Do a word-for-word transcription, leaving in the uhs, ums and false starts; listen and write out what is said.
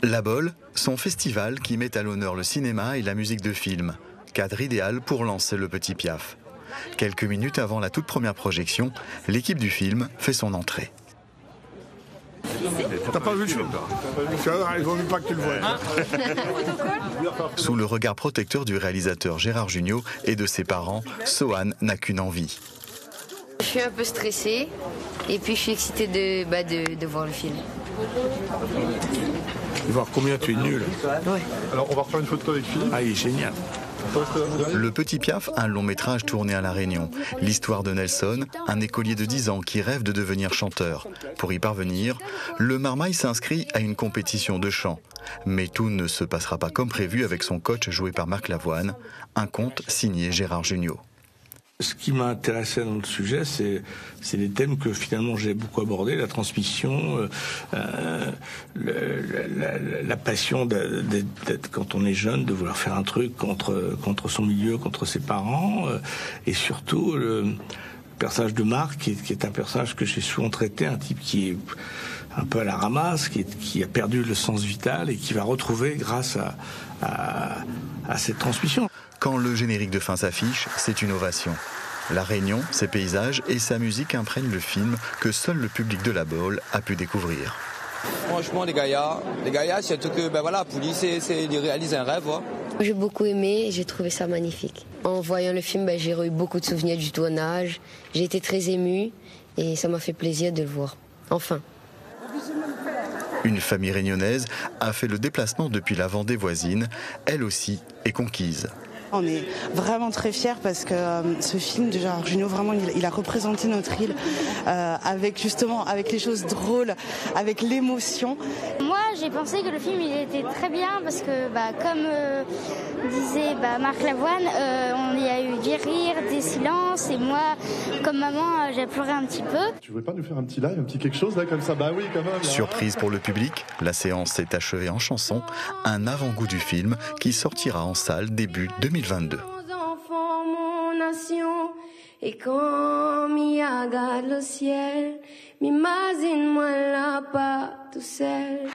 La Bolle, son festival qui met à l'honneur le cinéma et la musique de film. Cadre idéal pour lancer le Petit Piaf. Quelques minutes avant la toute première projection, l'équipe du film fait son entrée. T'as pas vu le film? Tu vois, il vaut mieux pas que tu le vois. Sous le regard protecteur du réalisateur Gérard Jugnot et de ses parents, Sohan n'a qu'une envie. Je suis un peu stressée et puis je suis excitée de, bah de, de voir le film. Voir combien tu es nul. Ouais. Alors on va refaire une photo avec Philippe. Ah, il est génial. Le Petit Piaf, un long métrage tourné à La Réunion. L'histoire de Nelson, un écolier de dix ans qui rêve de devenir chanteur. Pour y parvenir, le Marmaille s'inscrit à une compétition de chant. Mais tout ne se passera pas comme prévu avec son coach joué par Marc Lavoine, un conte signé Gérard Jugnot. Ce qui m'a intéressé dans le sujet, c'est c'est des thèmes que finalement j'ai beaucoup abordés, la transmission, euh, le, la, la, la passion d'être, quand on est jeune, de vouloir faire un truc contre contre son milieu, contre ses parents, euh, et surtout le personnage de Marc, qui est, qui est un personnage que j'ai souvent traité, un type qui est un peu à la ramasse, qui, est, qui a perdu le sens vital et qui va retrouver grâce à, à, à cette transmission. Quand le générique de fin s'affiche, c'est une ovation. La Réunion, ses paysages et sa musique imprègnent le film que seul le public de La Bolle a pu découvrir. Franchement, les Gaïas, les Gaïas, surtout que ben voilà, pour lui, c'est, c'est de réaliser un rêve. Hein. J'ai beaucoup aimé et j'ai trouvé ça magnifique. En voyant le film, ben, j'ai eu beaucoup de souvenirs du tournage. J'ai été très émue et ça m'a fait plaisir de le voir. Enfin. Une famille réunionnaise a fait le déplacement depuis la Vendée voisine. Elle aussi est conquise. On est vraiment très fiers parce que euh, ce film de Gérard Jugnot, vraiment, il, il a représenté notre île euh, avec justement avec les choses drôles, avec l'émotion. Moi, j'ai pensé que le film il était très bien parce que, bah, comme euh, disait bah, Marc Lavoine, euh, on y a eu des rires, des silences, et moi, comme maman, euh, j'ai pleuré un petit peu. Tu voulais pas nous faire un petit live, un petit quelque chose là comme ça? Bah oui, quand même. Là. Surprise pour le public, la séance s'est achevée en chanson, un avant-goût du film qui sortira en salle début deux mille vingt-deux. Enfants, mon nation, et quand m'y regarde le ciel, m'imagine moi là pas tout seul.